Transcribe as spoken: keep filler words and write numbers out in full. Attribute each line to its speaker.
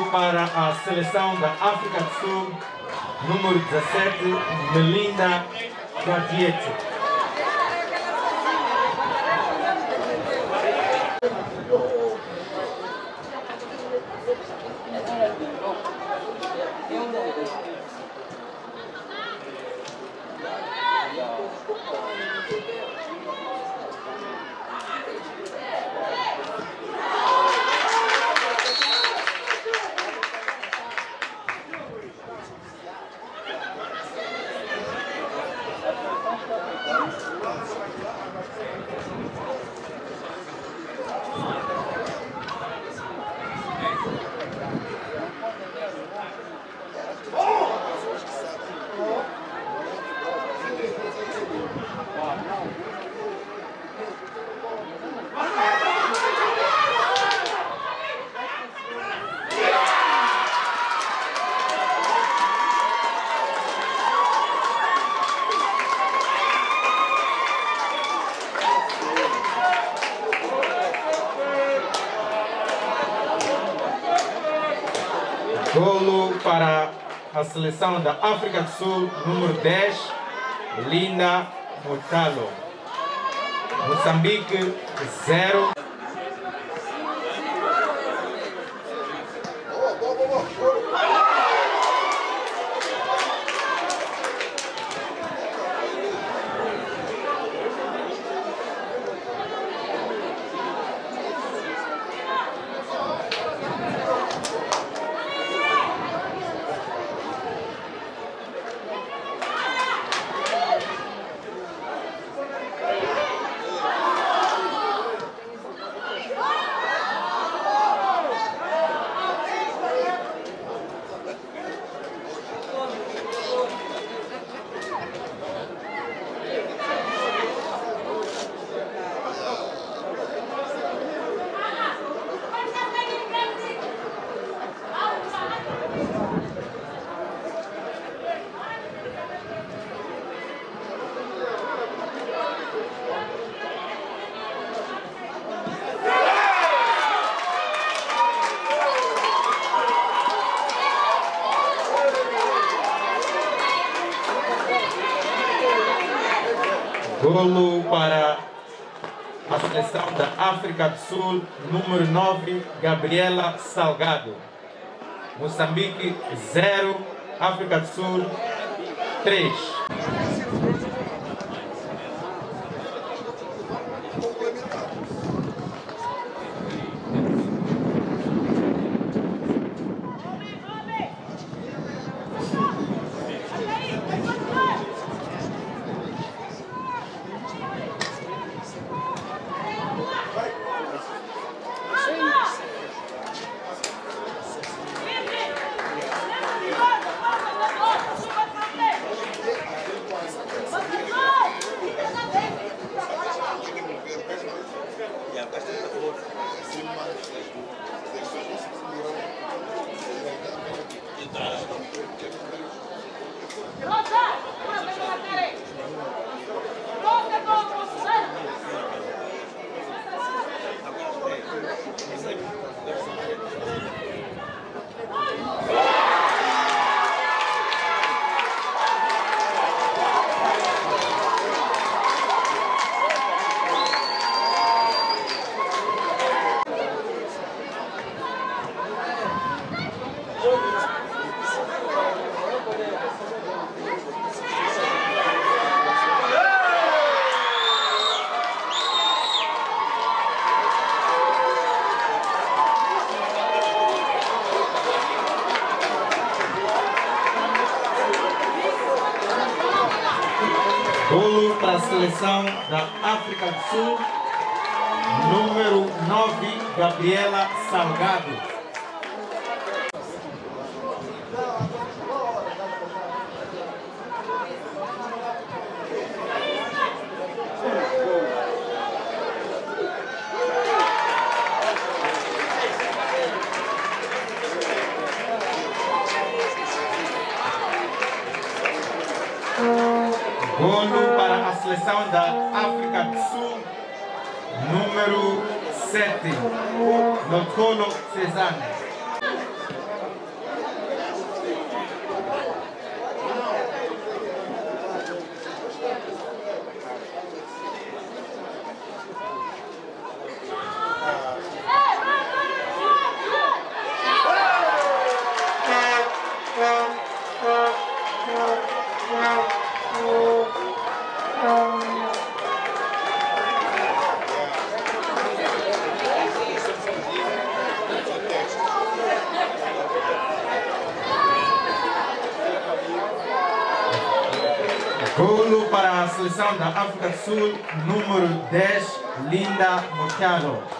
Speaker 1: para a seleção da África do Sul, número dezassete, Melinda Guadiete. Golo para a seleção da África do Sul, número dez, Linda Motalo. Moçambique, zero. Golo para a seleção da África do Sul, número nove, Gabriela Salgado. Moçambique, zero, África do Sul, três. Golo para a seleção da África do Sul, número nove, Gabriela Salgado. Golo para a seleção da África do Sul, número sete, Nokolo Cezanne. Golo para a seleção da África do Sul, número dez, Linda Mochano.